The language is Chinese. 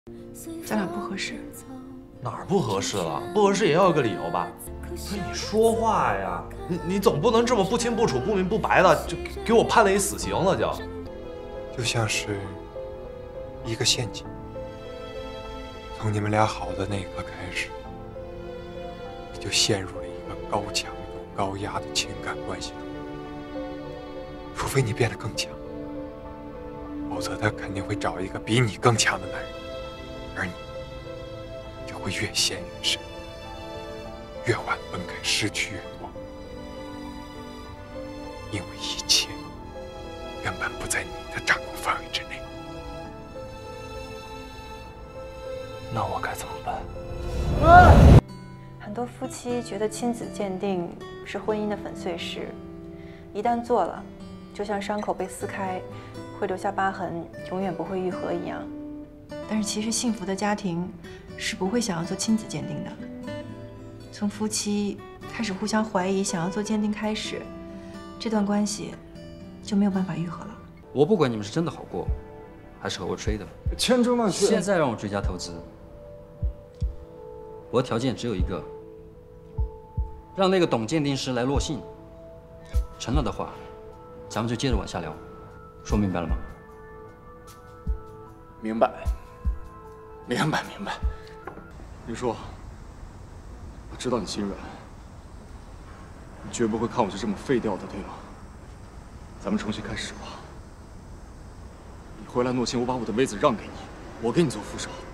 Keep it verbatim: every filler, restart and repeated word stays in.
咱俩不合适。 哪儿不合适了？不合适也要有个理由吧？不是你说话呀，你你总不能这么不清不楚、不明不白的就给我判了一死刑了就？ 就像是一个陷阱，从你们俩好的那一刻开始，你就陷入了一个高强度、高压的情感关系中。除非你变得更强，否则他肯定会找一个比你更强的男人，而你就会越陷越深，越晚分开，失去越多，因为一切原本不在你的掌控范围之内。 那我该怎么办？ 很多夫妻觉得亲子鉴定是婚姻的粉碎石，一旦做了，就像伤口被撕开，会留下疤痕，永远不会愈合一样。 但是其实幸福的家庭是不会想要做亲子鉴定的。从夫妻开始互相怀疑，想要做鉴定开始，这段关系就没有办法愈合了。 我不管你们是真的好过，还是和我吹的， 千真万确。 现在让我追加投资，我的条件只有一个，让那个董鉴定师来落信，成了的话，咱们就接着往下聊。说明白了吗？ 明白，明白，明白。林叔，我知道你心软，你绝不会看我就这么废掉的，对吗？咱们重新开始吧。你回来诺信，我把我的位子让给你，我给你做副手。